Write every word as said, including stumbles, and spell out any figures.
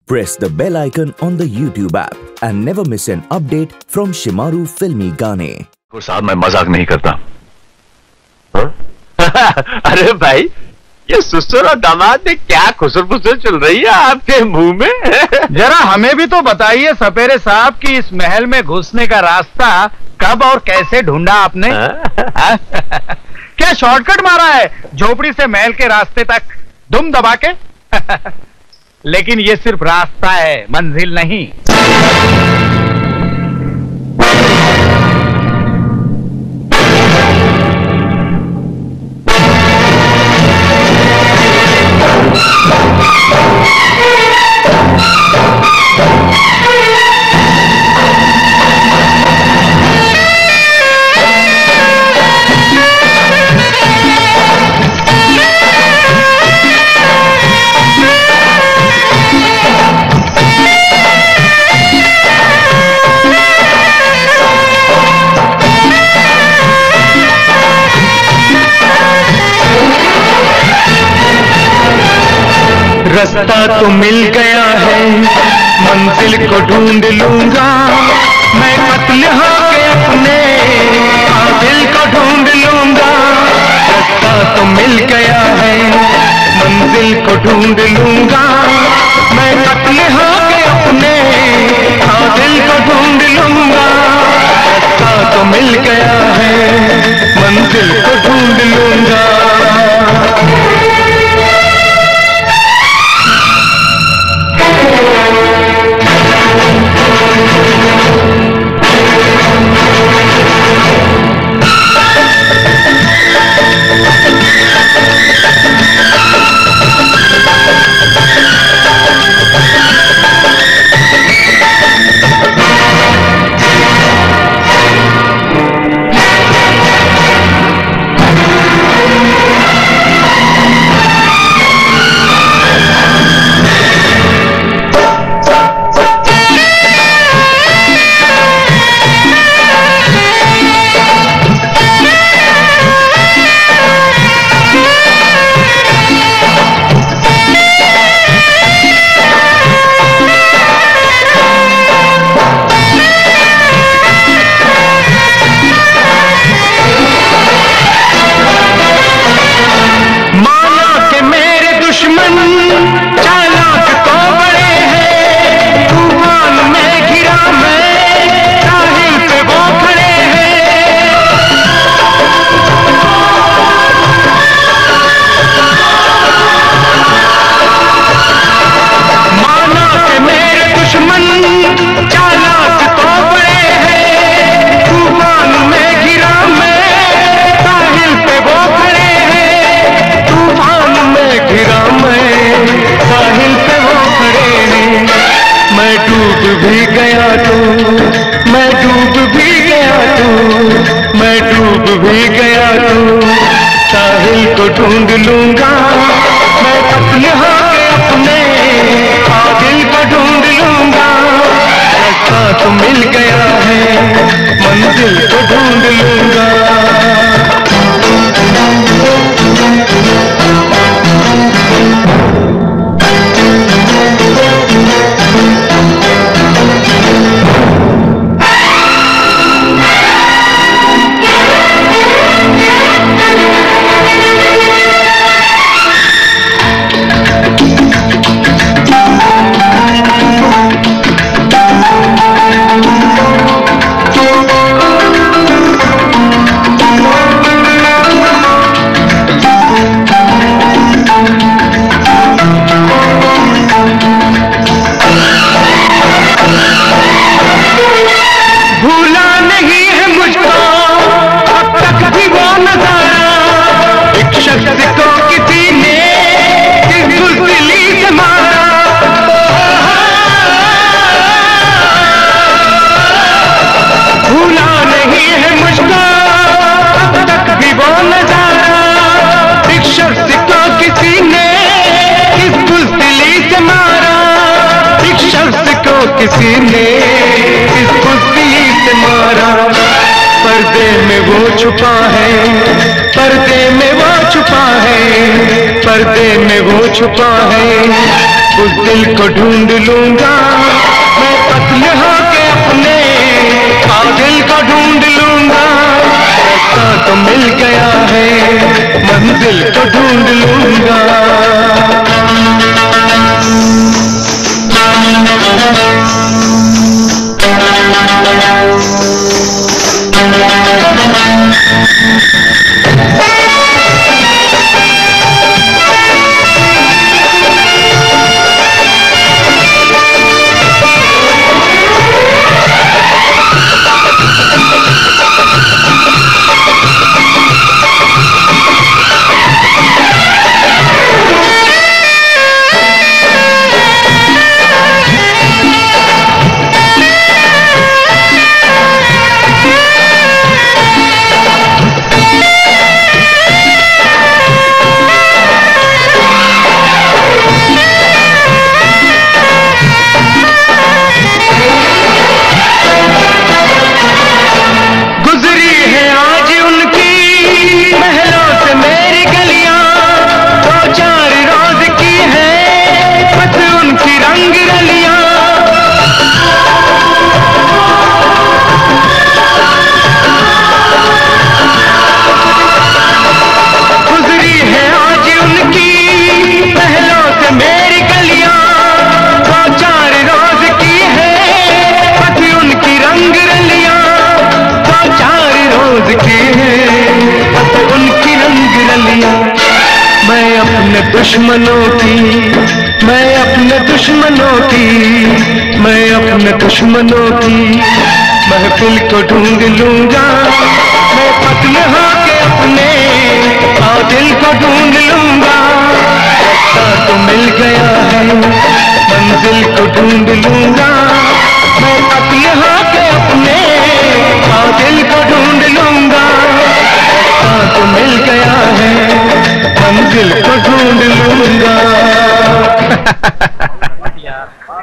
Press the bell icon on the YouTube app and never miss an update from Shimaru Filmy Gaane. साहब मैं मजाक नहीं करता। अरे भाई ये ससुर और दामाद में क्या खुसर फुसर चल रही है आपके मुंह में? जरा हमें भी तो बताइए सपेरे साहब कि इस महल में घुसने का रास्ता कब और कैसे ढूंढा आपने? क्या शॉर्टकट मारा है झोपड़ी से महल के रास्ते तक दुम दबा के? लेकिन ये सिर्फ रास्ता है, मंजिल नहीं। रास्ता तो मिल गया है, मंजिल को ढूंढ लूंगा मैं, कत्ल होके अपने दिल को ढूंढ लूंगा। रास्ता तो मिल गया है, मंजिल को ढूंढ लूंगा मैं, कत्ल होके अपने दिल को ढूंढ लूंगा। रास्ता तो मिल गया है, मंजिल को ढूंढ लूंगा। भी गया तू, मैं डूब भी गया तू, मैं डूब भी गया तू, साहिल को ढूंढ लूंगा मैं, कत्ल होके अपने दिल को ढूंढ लूंगा। रास्ता तो मिल गया है, मंजिल को ढूंढ लूंगा। किसी ने इस खुशी से मारा, पर्दे में वो छुपा है, पर्दे में वो छुपा है, पर्दे में वो छुपा है, उस दिल को ढूंढ लूंगा मैं पतले होके अपने, हाँ दिल को ढूंढ लूंगा। रास्ता तो मिल गया है, मंजिल को ढूंढ लूंगा। दुश्मनों की मैं अपने दुश्मनों की मैं अपने दुश्मनों की महफिल को ढूंढ लूंगा। मैं पतले होके अपने हाँ दिल को ढूंढ लूंगा। रास्ता तो मिल गया है, मंजिल को ढूंढ लूंगा। मैं पतले होके अपने हाँ दिल को ढूंढ लूंगा। रास्ता तो मिल गया है, मंजिल को ढूंढ लूंगा।